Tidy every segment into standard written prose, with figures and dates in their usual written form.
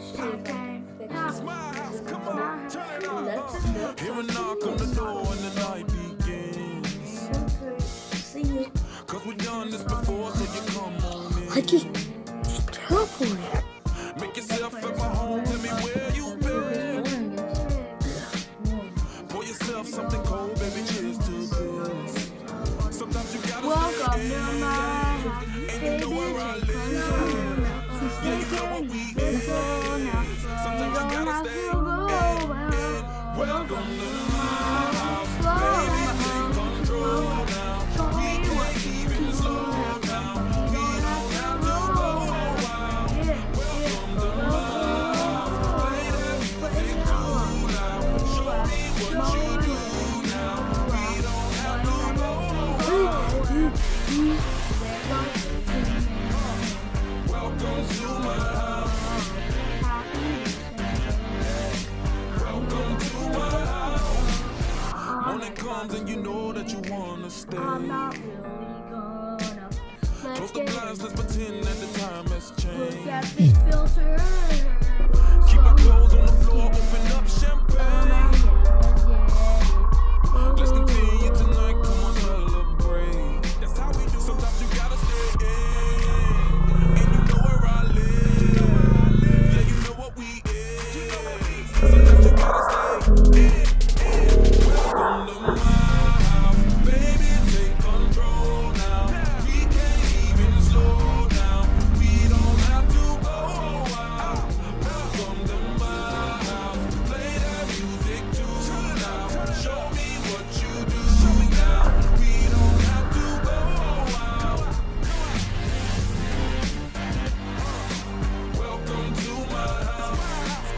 It's my house, come on, turn it up. Hear a knock on the door and the night begins. Cause we've done this before, so you come on in. I just teleported. Make yourself at my home, tell me where you been. Pour yourself something cold, baby, cheers to this. Sometimes you gotta Welcome stay to in, my house, and you know where I live. Yeah, you know what we is. Sometimes you gotta stay in. Welcome to my house, baby, take control now. We can't even slow down. We don't have to go wild. Welcome to my house, play that music too loud. Show me what you do now. We don't have to go wild. Welcome to my house. Welcome to my house. Morning comes and you know that you wanna stay. I'm not really gonna. Close the blinds, let's pretend that the time has Look at changed. these filters. Keep our clothes on the floor, open up champagne. Let's continue tonight, come on, celebrate. That's how we do. Sometimes you gotta stay in, and you know where I live. Yeah, you know what we is. Sometimes you gotta stay in. Welcome to my house, baby, take control now. We can't even slow down. We don't have to go out. Welcome to my house, play that music too loud. Show me what you do now. We don't have to go out. Welcome to my house.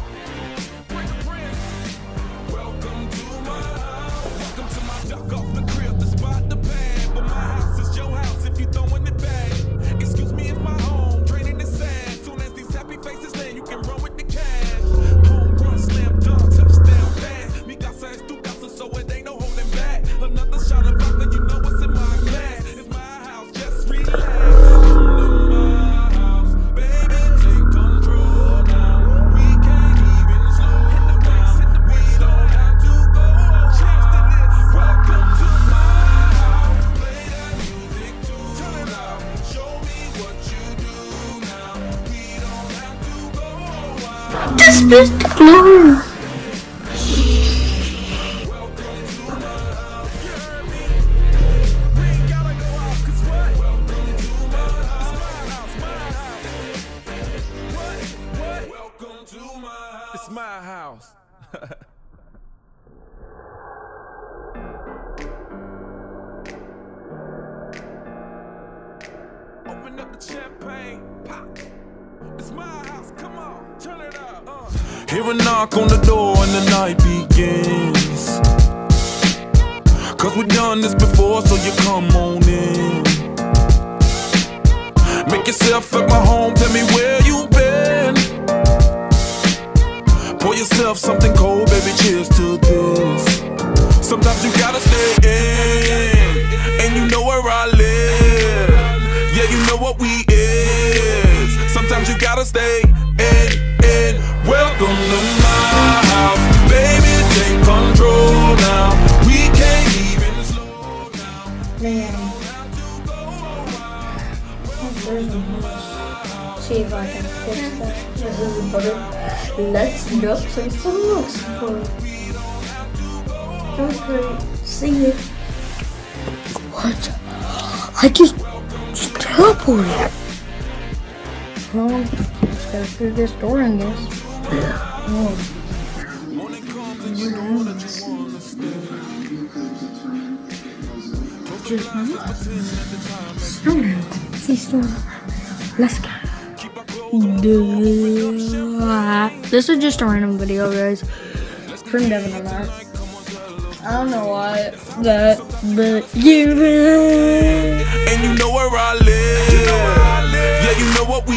Welcome to my house. Welcome to my duck off the crib, the spot, the pad. But my house is your house if you throwing it back. Excuse me if my home draining the sand. Soon as these happy faces land, you can run with the cash. Home run, slam dunk, touchdown pass. Me casa es tu casa, so it ain't no holding back. Another shot of vodka, you know what's in my glass. It's my house, just relax. Welcome to my house, baby, take control now. We can't even slow down. We don't have to go. Welcome to my house, play that music too loud. Show me what you do now. We don't have to go wild. This is the glory. Welcome to my house, you heard me? We ain't gotta go out, 'cause what? Welcome to my house, my house. What? Welcome to my house. It's my house. Open up the champagne, pop. It's my house, come on, turn it up. Hear a knock on the door and the night begins. Cause we've done this before, so you come on in. Make yourself at my home, tell me where you been. Pour yourself something cold, baby, cheers to this. Sometimes you gotta stay in, and you know where I live. Yeah, you know what we is. Sometimes you gotta stay in. Welcome to my house, baby, take control now. We can't even slow down. Man, see if I can fix that. This is butter. Let's look some looks for it. Okay, see it. What? I just teleported. Well, let's go through this door, I guess. Oh. Morning comes and you know that you wanna stay. Just he's still. Let's go. This is just a random video, guys. From Devin and I. I don't know why that, but you. And you know where I live. Yeah, you know what we